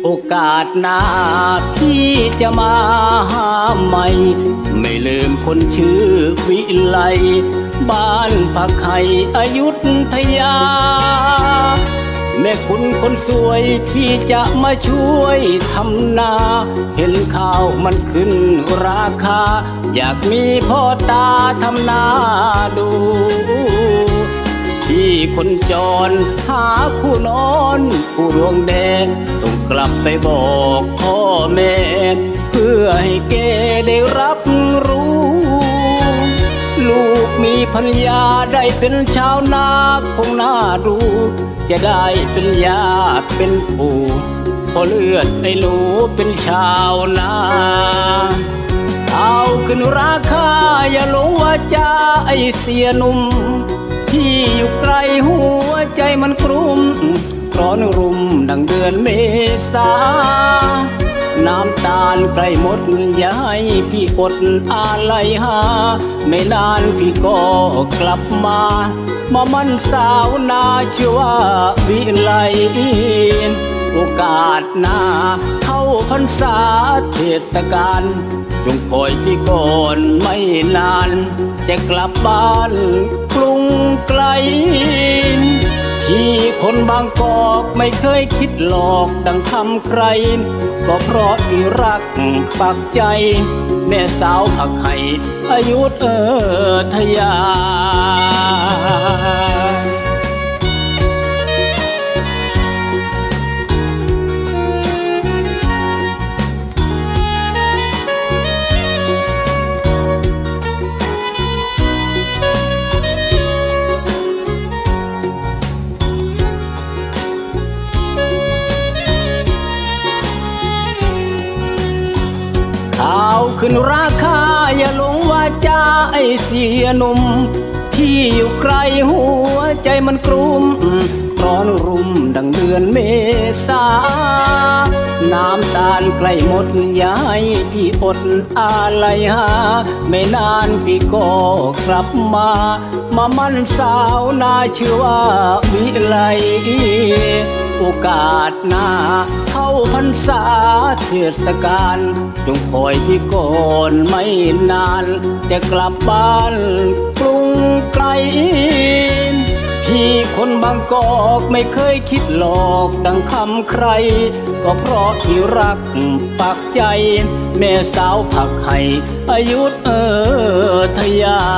อกาสหน้าพี่จะมาหาใหม่ไม่ลืมคนชื่อวิไลบ้านผักไห่อยุธยาแม่คุณคนสวยที่จะมาช่วยทำนาเห็นข้าวมันขึ้นราคาอยากมีพ่อตาทำนาดูที่คนจรหาคู่นอนผู้รวงแดงต้องกลับไปบอกพ่อแม่เพื่อให้แกได้รับรู้ลูกมีภรรยาได้เป็นชาวนาคงน่าดูจะได้เป็นญาติเป็นปู่พอเลือดไอ้หนูเป็นชาวนาเอาขึ้นราคาอย่าหลงว่าจ้าไอเสียหนุ่มที่อยู่ไกลหัวใจมันกลุ้มร้อนรุมดังเดือนเมษาน้ำตาลใกล้หมดอย่าให้พี่อดอะไรหาไม่นานพี่ก็กลับมามันสาวนาชื่อว่าวิไลโอกาสหน้าเข้าพรรษาเทศกาลจงคอยพี่ก่อนไม่นานจะกลับบ้านกรุงไกลที่คนบางกอกไม่เคยคิดหลอกดังคำใครก็เพราะที่รักปักใจแม่สาวผักไห่อยุธยาข้าวขึ้นราคาอย่าหลงว่าจ้าไอเสียหนุ่มที่อยู่ไกลหัวใจมันกลุ้มร้อนรุมดังเดือนเมษาน้ำตาลใกล้หมดอย่าให้พี่อดอะไรหาไม่นานพี่ก็กลับมามันสาวนาชื่อว่าวิไลโอกาสหน้าเข้าพรรษาเทศกาลจงคอยพี่ก่อนไม่นานจะกลับบ้านกรุงไกลพี่คนบางกอกไม่เคยคิดหลอกดังคำใครก็เพราะที่รักปักใจแม่สาวผักไห่อยุธยา